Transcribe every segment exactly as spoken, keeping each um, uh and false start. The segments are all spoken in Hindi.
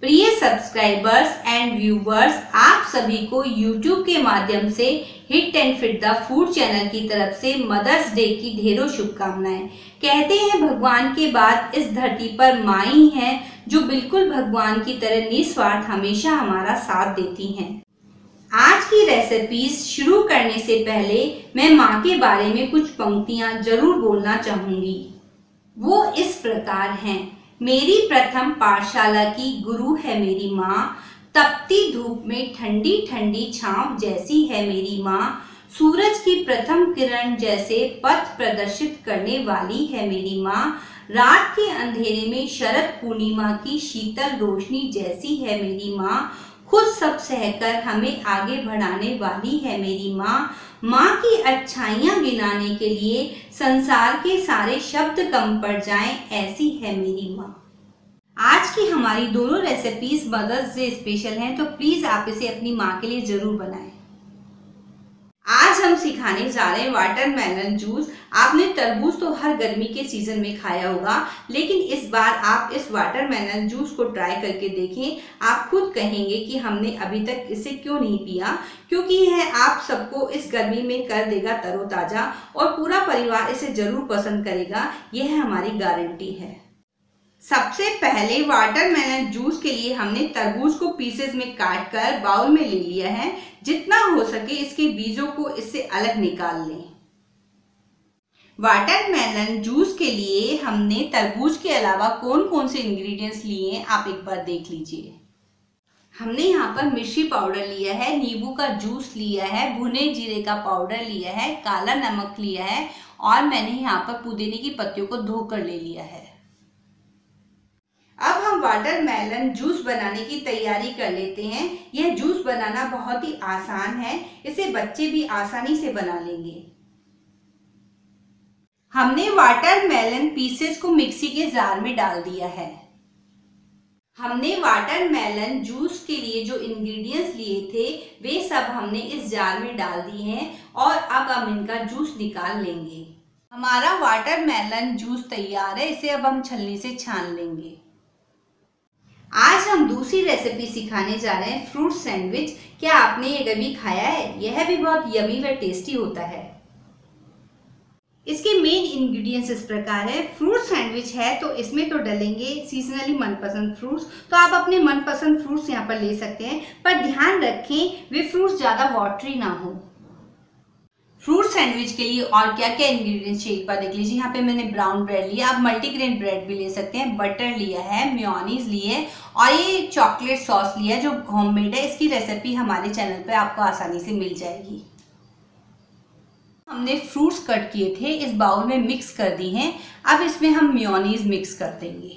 प्रिय सब्सक्राइबर्स एंड व्यूवर्स, आप सभी को यूट्यूब के माध्यम से hit and fit the food channel की तरफ से मदर्स डे की ढेरों शुभकामनाएं। कहते हैं भगवान के बाद इस धरती पर माँ ही हैं जो बिल्कुल भगवान की तरह निस्वार्थ हमेशा हमारा साथ देती हैं। आज की रेसिपीज शुरू करने से पहले मैं माँ के बारे में कुछ पंक्तियां जरूर बोलना चाहूंगी। वो इस प्रकार हैं। मेरी प्रथम पाठशाला की गुरु है मेरी माँ, तपती धूप में ठंडी ठंडी छांव जैसी है मेरी माँ, सूरज की प्रथम किरण जैसे पथ प्रदर्शित करने वाली है मेरी माँ, रात के अंधेरे में शरद पूर्णिमा की शीतल रोशनी जैसी है मेरी माँ, खुद सब सहकर हमें आगे बढ़ाने वाली है मेरी माँ, माँ की अच्छाइयाँ गिनाने के लिए संसार के सारे शब्द कम पड़ जाएं, ऐसी है मेरी माँ। आज की हमारी दोनों रेसिपीज मदर्स डे स्पेशल हैं, तो प्लीज आप इसे अपनी माँ के लिए जरूर बनाएं। आज हम सिखाने जा रहे हैं वाटरमेलन जूस। आपने तरबूज तो हर गर्मी के सीजन में खाया होगा, लेकिन इस बार आप इस वाटरमेलन जूस को ट्राई करके देखें। आप खुद कहेंगे कि हमने अभी तक इसे क्यों नहीं पिया, क्योंकि यह आप सबको इस गर्मी में कर देगा तरोताजा और पूरा परिवार इसे जरूर पसंद करेगा, यह हमारी गारंटी है। सबसे पहले वाटरमेलन जूस के लिए हमने तरबूज को पीसेस में काट कर बाउल में ले लिया है। जितना हो सके इसके बीजों को इससे अलग निकाल लें। वाटरमेलन जूस के लिए हमने तरबूज के अलावा कौन कौन से इंग्रेडिएंट्स लिए हैं आप एक बार देख लीजिए। हमने यहाँ पर मिर्ची पाउडर लिया है, नींबू का जूस लिया है, भुने जीरे का पाउडर लिया है, काला नमक लिया है और मैंने यहाँ पर पुदीने की पत्तियों को धोकर ले लिया है। अब हम वाटरमेलन जूस बनाने की तैयारी कर लेते हैं। यह जूस बनाना बहुत ही आसान है, इसे बच्चे भी आसानी से बना लेंगे। हमने वाटरमेलन पीसेस को मिक्सी के जार में डाल दिया है। हमने वाटरमेलन जूस के लिए जो इंग्रेडिएंट्स लिए थे वे सब हमने इस जार में डाल दिए हैं और अब हम इनका जूस निकाल लेंगे। हमारा वाटरमेलन जूस तैयार है, इसे अब हम छलनी से छान लेंगे। आज हम दूसरी रेसिपी सिखाने जा रहे हैं, फ्रूट सैंडविच। क्या आपने ये कभी खाया है? यह भी बहुत यमी व टेस्टी होता है। इसके मेन इंग्रेडिएंट्स इस प्रकार है। फ्रूट सैंडविच है तो इसमें तो डलेंगे सीजनली मनपसंद फ्रूट्स, तो आप अपने मनपसंद फ्रूट्स यहाँ पर ले सकते हैं, पर ध्यान रखें वे फ्रूट्स ज़्यादा वाटरी ना हो। फ्रूट सैंडविच के लिए और क्या क्या इंग्रेडिएंट्स चाहिए एक बार देख लीजिए। यहाँ पे मैंने ब्राउन ब्रेड लिया, आप मल्टीग्रेन ब्रेड भी ले सकते हैं, बटर लिया है, मेयोनीज लिए और ये चॉकलेट सॉस लिया जो होममेड है। इसकी रेसिपी हमारे चैनल पे आपको आसानी से मिल जाएगी। हमने फ्रूट्स कट किए थे इस बाउल में मिक्स कर दी हैं। अब इसमें हम मेयोनीज मिक्स कर देंगे।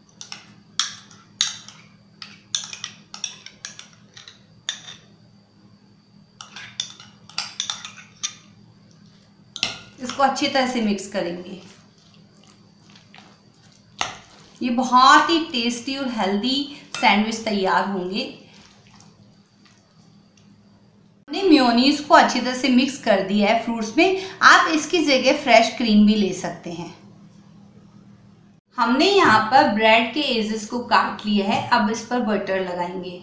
इसको अच्छी तरह से मिक्स करेंगे। ये बहुत ही टेस्टी और हेल्दी सैंडविच तैयार होंगे। हमने मेयोनीज को अच्छी तरह से मिक्स कर दिया है फ्रूट्स में। आप इसकी जगह फ्रेश क्रीम भी ले सकते हैं। हमने यहाँ पर ब्रेड के एजेस को काट लिया है। अब इस पर बटर लगाएंगे।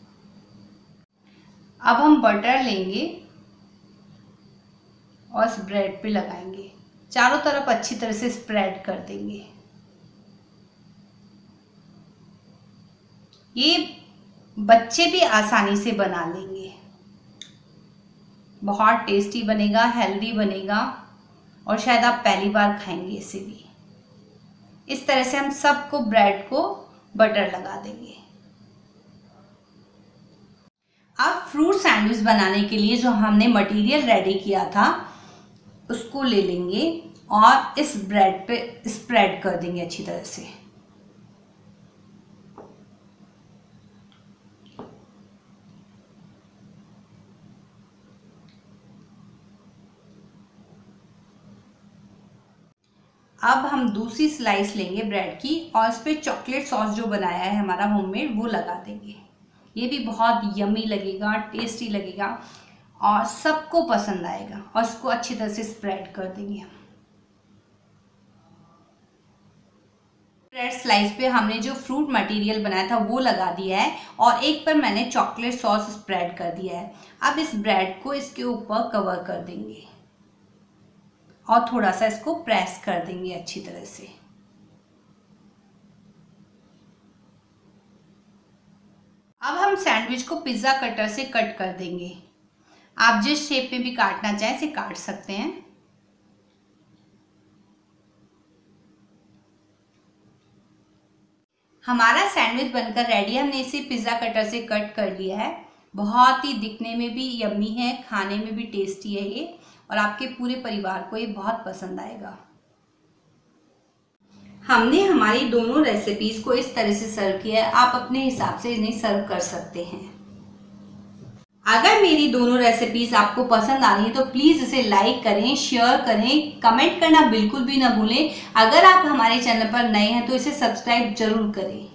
अब हम बटर लेंगे और इस ब्रेड पे लगाएंगे। चारों तरफ अच्छी तरह से स्प्रेड कर देंगे। ये बच्चे भी आसानी से बना लेंगे। बहुत टेस्टी बनेगा, हेल्दी बनेगा और शायद आप पहली बार खाएंगे इसे भी। इस तरह से हम सबको ब्रेड को बटर लगा देंगे। अब फ्रूट सैंडविच बनाने के लिए जो हमने मटेरियल रेडी किया था उसको ले लेंगे और इस ब्रेड पे स्प्रेड कर देंगे अच्छी तरह से। अब हम दूसरी स्लाइस लेंगे ब्रेड की और इस पे चॉकलेट सॉस जो बनाया है हमारा होममेड वो लगा देंगे। ये भी बहुत यमी लगेगा, टेस्टी लगेगा और सबको पसंद आएगा। और इसको अच्छी तरह से स्प्रेड कर देंगे हम। ब्रेड स्लाइस पे हमने जो फ्रूट मटेरियल बनाया था वो लगा दिया है और एक पर मैंने चॉकलेट सॉस स्प्रेड कर दिया है। अब इस ब्रेड को इसके ऊपर कवर कर देंगे और थोड़ा सा इसको प्रेस कर देंगे अच्छी तरह से। अब हम सैंडविच को पिज्ज़ा कटर से कट कर देंगे। आप जिस शेप में भी काटना चाहें इसे काट सकते हैं। हमारा सैंडविच बनकर रेडी है। हमने इसे पिज़्ज़ा कटर से कट कर लिया है। बहुत ही दिखने में भी यम्मी है, खाने में भी टेस्टी है ये, और आपके पूरे परिवार को ये बहुत पसंद आएगा। हमने हमारी दोनों रेसिपीज को इस तरह से सर्व किया है। आप अपने हिसाब से इन्हें सर्व कर सकते हैं। अगर मेरी दोनों रेसिपीज आपको पसंद आ रही है तो प्लीज़ इसे लाइक करें, शेयर करें, कमेंट करना बिल्कुल भी ना भूलें। अगर आप हमारे चैनल पर नए हैं तो इसे सब्सक्राइब जरूर करें।